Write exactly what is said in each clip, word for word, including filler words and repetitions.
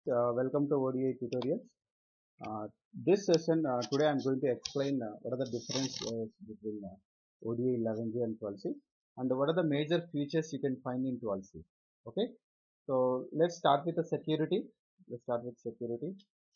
Uh, welcome to O D I tutorials. Uh, this session uh, today I am going to explain uh, what are the differences between uh, O D I eleven G and twelve C and what are the major features you can find in twelve C. Okay, so let's start with the security. Let's start with security.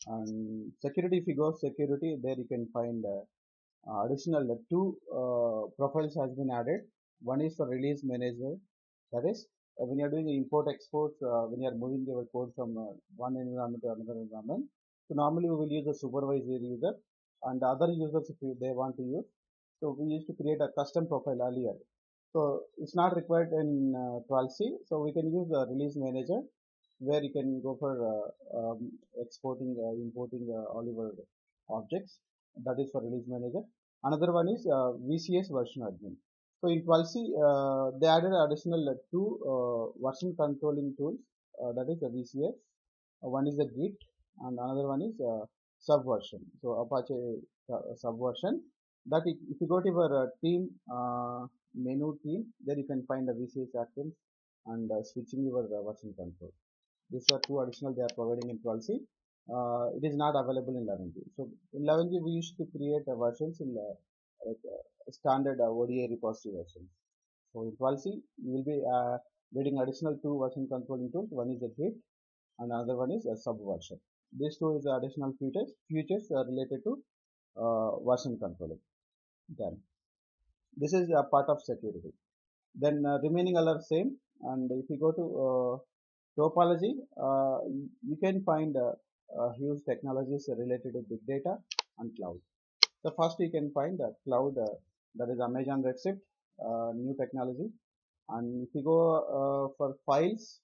And security, if you go security, there you can find uh, uh, additional uh, two uh, profiles has been added. One is for release manager, that is uh, when you are doing the import export, uh, when you are moving your code from uh, one environment to another environment. So normally we will use a supervisor user and the other users if you, they want to use. So we used to create a custom profile earlier. So it's not required in uh, twelve C. So we can use the release manager where you can go for uh, um, exporting, uh, importing uh, all your objects. That is for release manager. Another one is uh, V C S version admin. So in twelve C, uh, they added additional uh, two uh, version controlling tools. Uh, that is the V C S. Uh, one is the Git, and another one is uh, Subversion. So Apache uh, Subversion. That if, if you go to your uh, team uh, menu team, there you can find the V C S actions and uh, switching your uh, version control. These are two additional they are providing in twelve C. Uh, it is not available in eleven G. So in eleven G we used to create uh, versions in uh, like, uh, standard uh, O D I repository versions. So in twelve C you will be uh, getting additional two version controlling tools. One is the Git and another one is a subversion. These two is the additional features. Features are related to uh, version controlling. Then this is a part of security. Then uh, remaining all are same. And if you go to uh, topology, uh, you can find uh, uh, huge technologies related to big data and cloud. So first you can find uh, cloud, uh, that is Amazon Redshift, uh, new technology. And if you go uh, for files,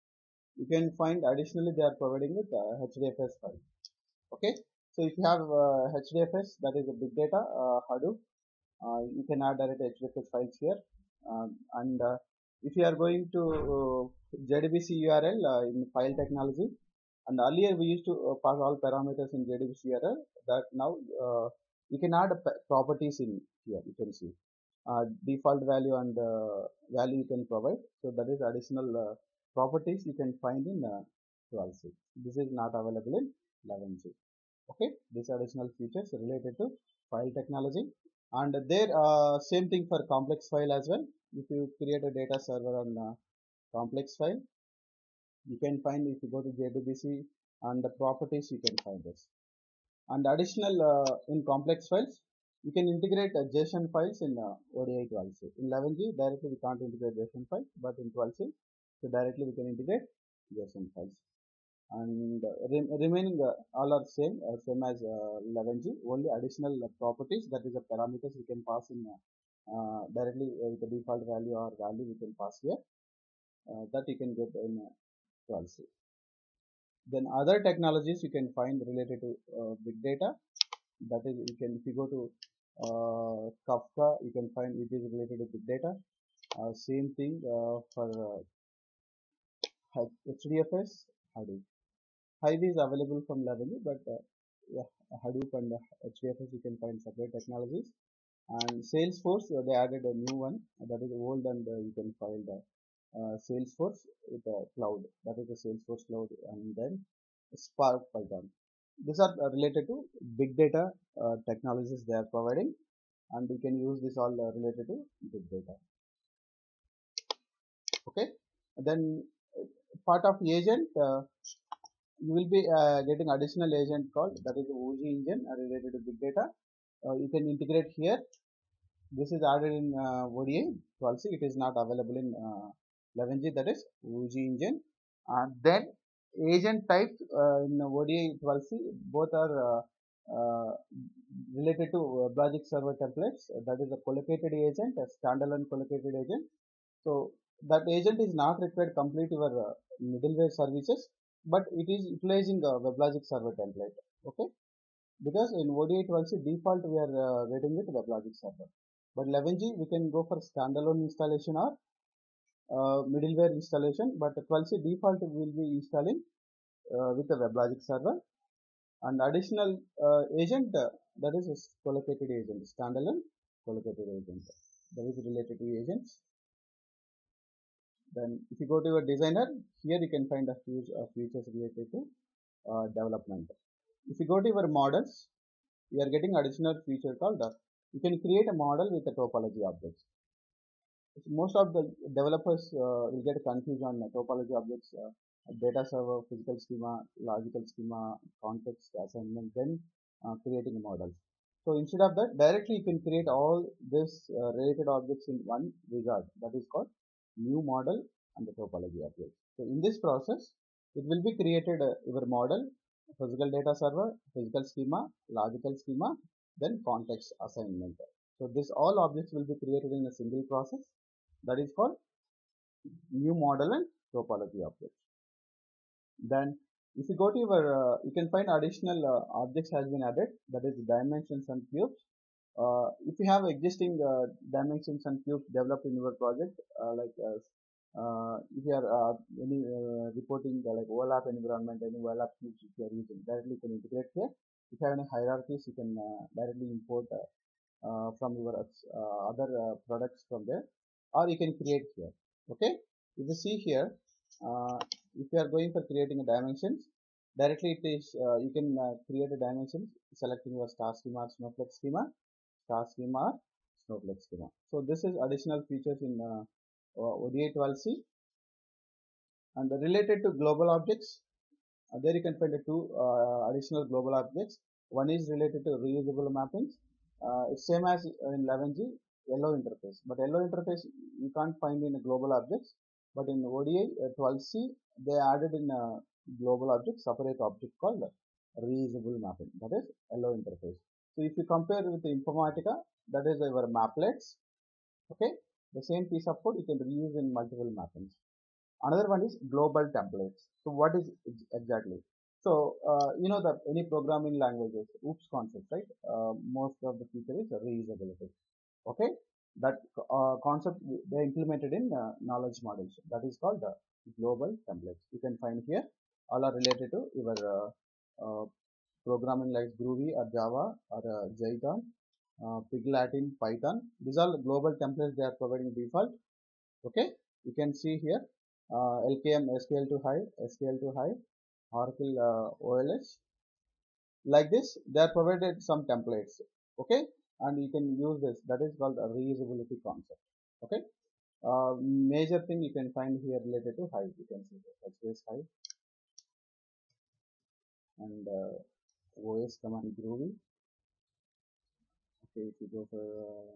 you can find additionally they are providing with uh, H D F S file. Okay, so if you have uh, H D F S, that is a big data uh, Hadoop, uh, you can add direct H D F S files here. Um, and uh, if you are going to uh, J D B C U R L uh, in file technology, and earlier we used to uh, pass all parameters in J D B C U R L, that now uh, you can add properties in here. You can see uh, default value and uh, value you can provide. So that is additional uh, properties you can find in uh, twelve C. This is not available in eleven C. Okay, these additional features related to file technology. And there uh, same thing for complex file as well. If you create a data server on uh, complex file, you can find if you go to J D B C and the properties you can find this. And additional uh, in complex files, you can integrate uh, JSON files in uh, O D I twelve C. In eleven G directly we can't integrate JSON files, but in twelve C, so directly we can integrate JSON files. And uh, re remaining uh, all are same uh, same as uh, eleven G, only additional uh, properties, that is the parameters we can pass in uh, uh, directly uh, with the default value or value we can pass here, uh, that you can get in uh, twelve C. Then other technologies you can find related to uh, big data, that is you can if you go to uh, Kafka, you can find it is related to big data. Uh, same thing uh, for uh, H D F S, Hadoop. Hive is available from eleven G, but uh, yeah, Hadoop and uh, H D F S you can find separate technologies. And Salesforce, uh, they added a new one uh, that is old, and uh, you can find uh, uh, Salesforce with a cloud, that is the Salesforce cloud, and then Spark Python. These are uh, related to big data uh, technologies they are providing, and you can use this all uh, related to big data. Okay, then uh, part of agent, uh, you will be uh, getting additional agent called, that is O G engine uh, related to big data. Uh, you can integrate here. This is added in uh, O D I twelve C. It is not available in uh, eleven G, that is O G engine. And then agent types uh, in O D I twelve C, both are uh, uh, related to WebLogic server templates. That is a collocated agent, a standalone collocated agent. So that agent is not required to complete your uh, middleware services, but it is utilizing a WebLogic server template. Okay, because in O D I twelve C default we are uh, getting it WebLogic server, but eleven G we can go for standalone installation or uh, middleware installation, but twelve C default will be installing uh, with the WebLogic server. And additional uh, agent, uh, that is a collocated agent, standalone collocated agent, that is related to agents. Then if you go to your designer, here you can find a few uh, features related to uh, development. If you go to your models, you are getting additional feature called uh, you can create a model with a topology objects. Most of the developers uh, will get confused on uh, topology objects, uh, data server, physical schema, logical schema, context assignment, then uh, creating a model. So instead of that, directly you can create all this uh, related objects in one wizard. That is called new model and the topology object. So in this process, it will be created uh, your model, physical data server, physical schema, logical schema, then context assignment. So this all objects will be created in a single process. That is called new model and topology object. Then if you go to your, uh, you can find additional uh, objects has been added, that is dimensions and cubes. Uh, if you have existing uh, dimensions and cubes developed in your project, uh, like uh, uh, if you are uh, any uh, reporting uh, like overlap environment, any overlap cubes if you are using, directly you can integrate here. If you have any hierarchies, you can uh, directly import uh, uh, from your uh, other uh, products from there, or you can create here. Okay, if you see here, uh, if you are going for creating a dimensions, directly it is uh, you can uh, create a dimension selecting your star schema or snowflake schema, star schema or snowflake schema. So this is additional features in uh, uh, O D I twelve C. And related to global objects, uh, there you can find the two uh, additional global objects. One is related to reusable mappings. Uh, it's same as in eleven G, yellow interface. But yellow interface you can't find in global objects. But in O D I uh, twelve C, they added in a global object, separate object called reusable mapping. That is yellow interface. So if you compare with the Informatica, that is our maplets. Okay, the same piece of code you can reuse in multiple mappings. Another one is global templates. So what is exactly? So uh, you know that any programming languages, OOPS concept, right? Uh, most of the feature is reusability. Okay, that uh, concept they implemented in uh, knowledge models. That is called the global templates. You can find here all are related to your uh, uh, programming like Groovy or Java or uh, Jython, uh, Pig Latin, Python. These are global templates they are providing default. Okay, you can see here uh, L K M S Q L to Hive, S Q L to Hive, Oracle uh, O L S. Like this, they are provided some templates. Okay, and you can use this. That is called a reusability concept. Okay, uh, major thing you can find here related to Hive. You can see H B S Hive and uh, O S command Groovy. Okay, if you go for uh,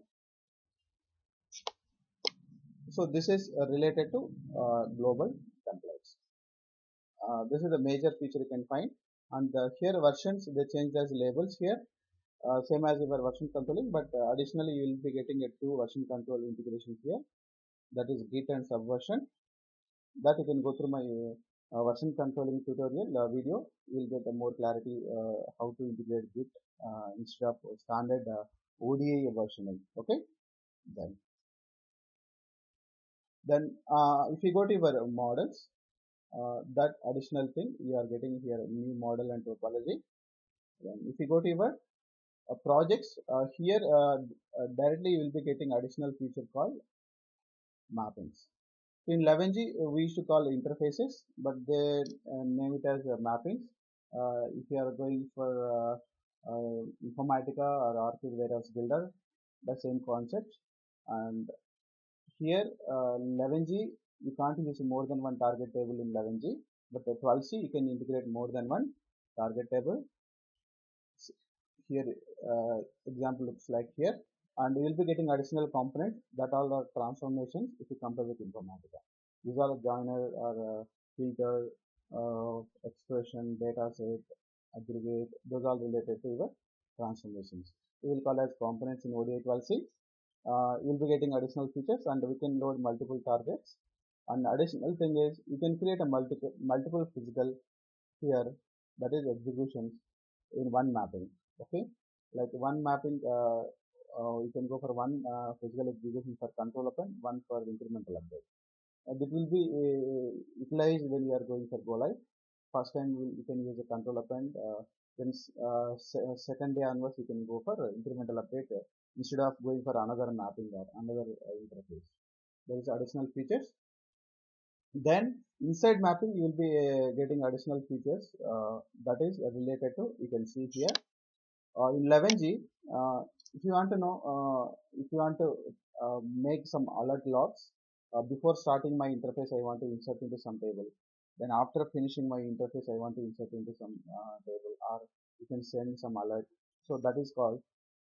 so this is uh, related to uh, global templates. Uh, this is a major feature you can find, and uh, here versions they change as labels here, uh, same as your version controlling, but uh, additionally you will be getting a two version control integration here, that is Git and Subversion. That you can go through my uh, version controlling tutorial uh, video. You will get a more clarity uh, how to integrate Git uh, instead of standard uh, O D I versioning. Okay, then then uh, if you go to your models, uh, that additional thing you are getting here new model and topology. Then if you go to your uh, projects, uh, here uh, uh, directly you will be getting additional feature called mappings. So in eleven G uh, we used to call interfaces, but they uh, name it as uh, mappings. Uh, if you are going for uh, uh, Informatica or Oracle Warehouse Builder, the same concept. And here uh, eleven G you can't use more than one target table in eleven G, but the twelve C you can integrate more than one target table. Here uh, example looks like here, and you will be getting additional components that all are transformations if you compare with Informatica. These are joiner or uh, filter, uh, expression, data set, aggregate, those are related to your transformations. We will call as components in O D I twelve C. Uh, you will be getting additional features, and we can load multiple targets. And additional thing is you can create a multiple multiple physical here, that is executions in one mapping. Okay, like one mapping uh, uh, you can go for one uh, physical execution for control upon, one for incremental update. And it will be uh, utilized when you are going for go live. First time you, you can use a control append, uh, then uh, se second day onwards you can go for uh, incremental update uh, instead of going for another mapping or another uh, interface. There is additional features. Then inside mapping you will be uh, getting additional features uh, that is related to, you can see here uh, in eleven G. uh, if you want to know uh, if you want to uh, make some alert logs uh, before starting my interface, I want to insert into some table. Then after finishing my interface, I want to insert into some uh, table, or you can send some alert. So that is called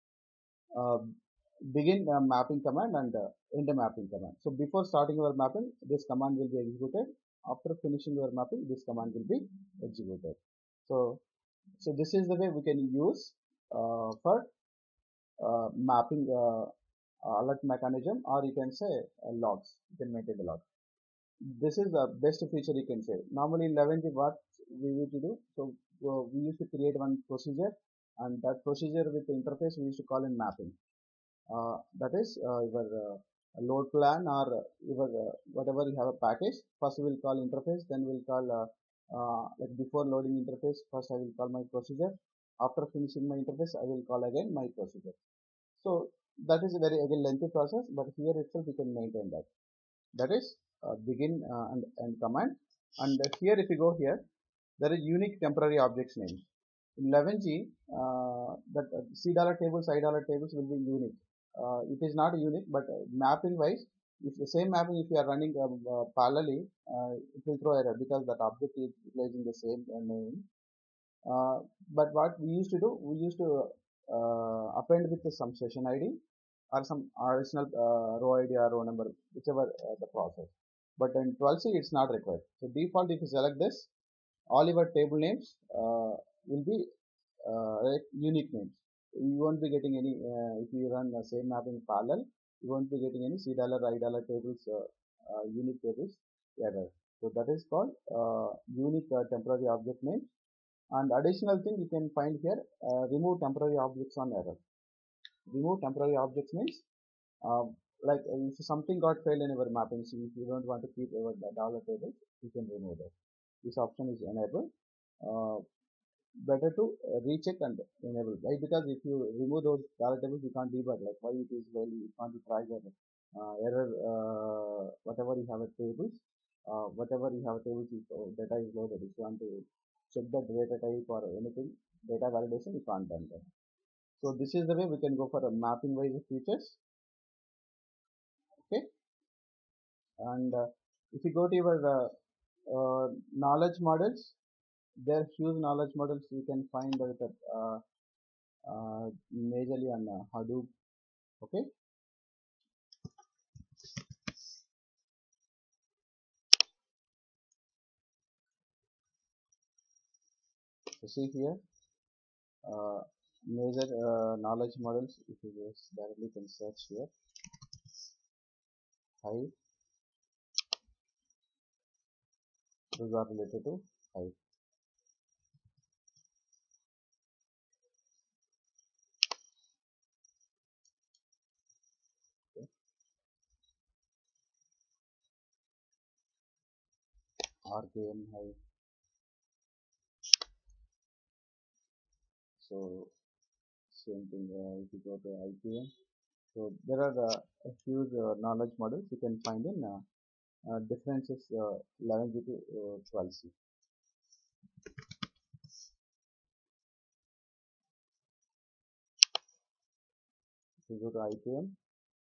uh, begin uh, mapping command and uh, end mapping command. So before starting your mapping, this command will be executed. After finishing your mapping, this command will be executed. So, so this is the way we can use uh, for uh, mapping uh, alert mechanism, or you can say uh, logs. You can maintain the log. This is the best feature you can say. Normally in eleven G, what we used to do, so uh, we used to create one procedure, and that procedure with the interface we used to call in mapping. Uh, that is uh, your uh, load plan, or uh, your uh, whatever you have a package. First we will call interface, then we will call uh, uh, like before loading interface, first I will call my procedure. After finishing my interface, I will call again my procedure. So that is a very again lengthy process, but here itself we can maintain that. That is uh, begin uh, and, and command. And uh, here if you go here, there is unique temporary objects name. In eleven G, uh, that uh, C dollar tables, I dollar tables will be unique. Uh, it is not unique, but uh, mapping wise, if the same mapping, if you are running uh, uh, parallelly, uh, it will throw error because that object is utilizing the same uh, name. Uh, but what we used to do, we used to uh, append with some session I D or some additional uh, row I D or row number, whichever uh, the process. But in twelve C, it's not required. So default, if you select this, all your table names uh, will be uh, like unique names. You won't be getting any, uh, if you run the same mapping parallel, you won't be getting any C dollar, I dollar tables, uh, uh, unique tables error. So that is called uh, unique uh, temporary object name. And additional thing you can find here, uh, remove temporary objects on error. Remove temporary objects means uh, like uh, if something got failed in your mapping, so if you don't want to keep your dollar table, you can remove that. This option is enabled. Uh, better to uh, recheck and enable, right? Because if you remove those dollar tables, you can't debug like why it is well, you can't try the uh, error, uh, whatever you have a tables, uh, whatever you have a tables, if uh, data is loaded, if you want to check the data type or anything, data validation, you can't done that. So this is the way we can go for a mapping wise features. Okay, and uh, if you go to your uh, uh, knowledge models, there are huge knowledge models you can find that uh, uh, majorly on uh, Hadoop. Okay, so see here uh, major uh, knowledge models. If you just directly can search here, Hive, those are related to Hive. Okay. R K M Hive. So same thing. Uh, if you go to I P M, so there are uh, a huge uh, knowledge models you can find in uh, uh, differences uh, eleven G to uh, twelve C. If you go to I P M,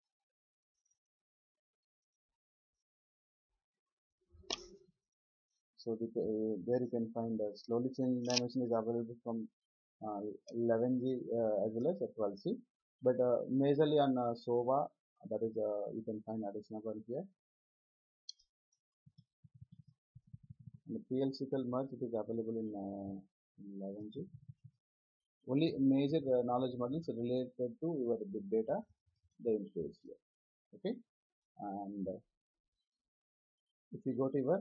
so the, uh, there you can find uh, slowly changing dimension is available from uh, eleven G uh, as well as uh, twelve C, but uh, majorly on uh, SOVA, that is uh, you can find additional one here. And the P L C L merge, it is available in uh, eleven G. Only major uh, knowledge models related to your big data, they introduce here. Okay, and uh, if you go to your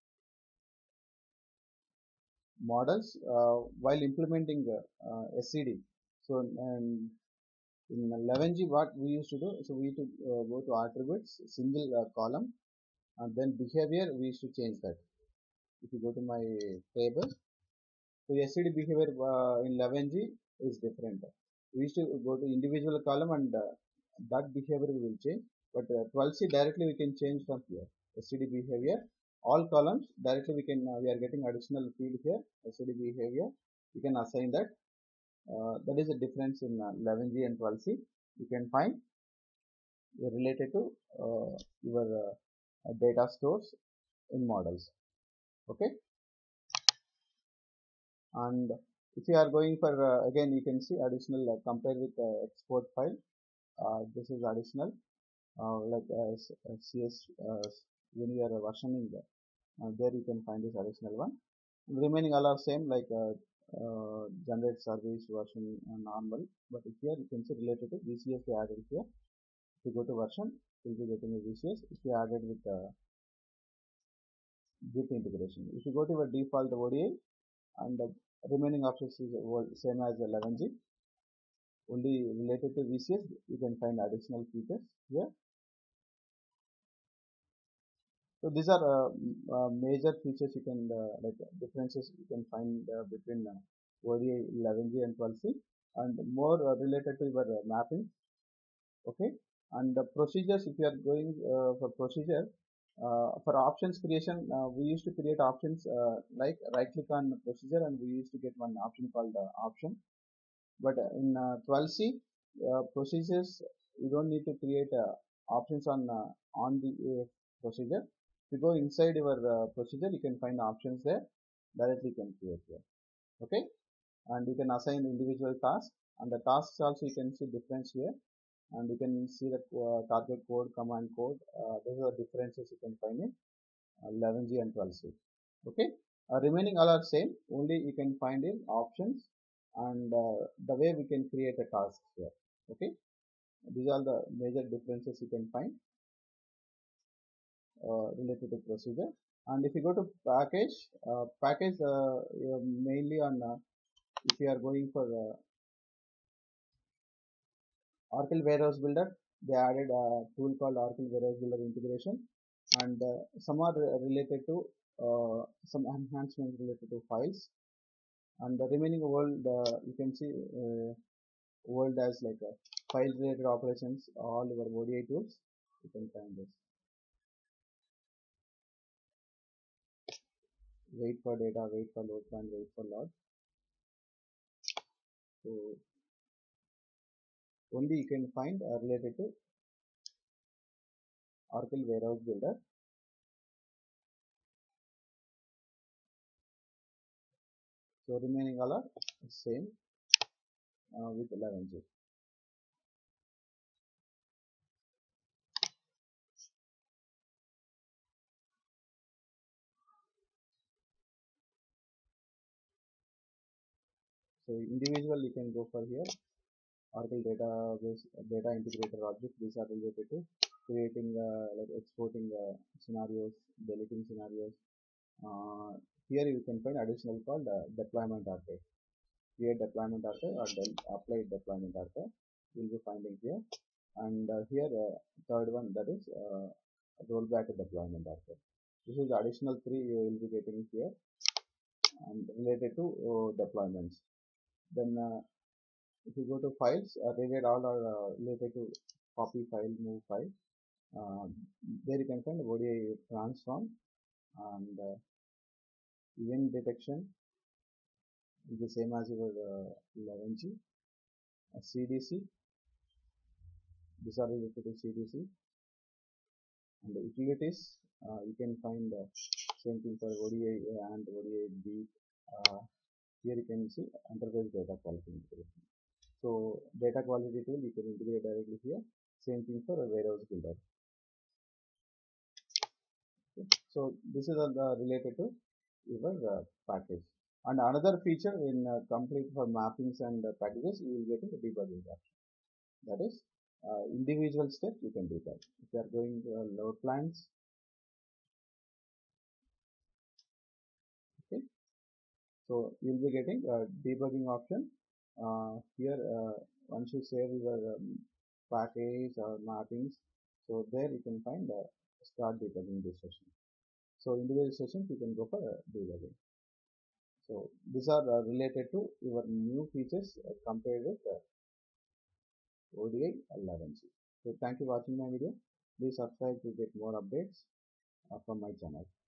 models uh, while implementing uh, uh, S C D, so and in eleven G what we used to do, so we used to uh, go to attributes, single uh, column, and then behavior we used to change that. If you go to my table, so S C D behavior uh, in eleven G is different. We used to go to individual column and uh, that behavior we will change, but uh, twelve C directly we can change from here. S C D behavior all columns directly we can uh, we are getting additional field here, S O D behavior. You can assign that. Uh, that is a difference in uh, eleven G and twelve C. You can find related to uh, your uh, data stores in models. Okay, and if you are going for uh, again you can see additional uh, compare with uh, export file. Uh, this is additional uh, like uh, C S uh, when you are versioning that, uh, there you can find this additional one. Remaining all are same like uh, uh, generate service version uh, normal, but here you can see related to V C S we added here. If you go to version, you will be getting a V C S. If you added with uh, Git integration, if you go to the default O D I and the remaining options is same as eleven G, only related to V C S you can find additional features here. So these are uh, uh, major features you can uh, like differences you can find uh, between uh, O D I eleven G and twelve C, and more uh, related to your uh, mapping. Okay, and the procedures, if you are going uh, for procedure uh, for options creation, uh, we used to create options uh, like right click on procedure and we used to get one option called uh, option. But in uh, twelve C uh, procedures, you don't need to create uh, options on uh, on the uh, procedure. If you go inside your uh, procedure, you can find options there. Directly you can create here. Okay, and you can assign individual tasks, and the tasks also you can see difference here, and you can see the uh, target code, command code. Uh, those are the differences you can find in uh, eleven G and twelve C. Okay, uh, remaining all are same, only you can find in options and uh, the way we can create a task here. Okay, these are the major differences you can find uh, related to procedure. And if you go to package, uh, package uh, mainly on uh, if you are going for uh, Oracle Warehouse Builder, they added a tool called Oracle Warehouse Builder integration, and uh, some are related to uh, some enhancements related to files, and the remaining world uh, you can see uh, world as like a file related operations, all your O D I tools you can find this. Wait for data, wait for load plan, wait for load. So only you can find uh, related to Oracle Warehouse Builder. So remaining all are same uh, with eleven G. So individual you can go for here. Oracle database, data integrator object. These are related to creating, uh, like exporting uh, scenarios, deleting scenarios. Uh, here you can find additional called uh, deployment archive. Create deployment archive or then apply deployment archive. You will be finding here. And uh, here uh, third one, that is uh, rollback deployment archive. This is additional three you will be getting here and related to uh, deployments. Then uh, if you go to files, uh, they get all are uh, related to copy file, move file. Uh, there you can find O D I transform and uh, event detection is the same as your uh, eleven G. Uh, C D C, these are related to C D C, and the utilities. Uh, you can find uh, same thing for O D I and O D I B. Uh, here you can see enterprise data quality integration. So data quality tool you can integrate directly here. Same thing for a warehouse builder. Okay. So this is all uh, related to your uh, package. And another feature in uh, complete for mappings and uh, packages, you will get a debugging option. That is uh, individual steps you can debug. If you are going uh, load plans, okay. So you will be getting a debugging option uh, here. Uh, once you save your um, package or mappings, so there you can find uh, start debugging this session. So individual sessions you can go for uh, debugging. So these are uh, related to your new features uh, compared with uh, O D I eleven G. So thank you for watching my video. Please subscribe to get more updates uh, from my channel.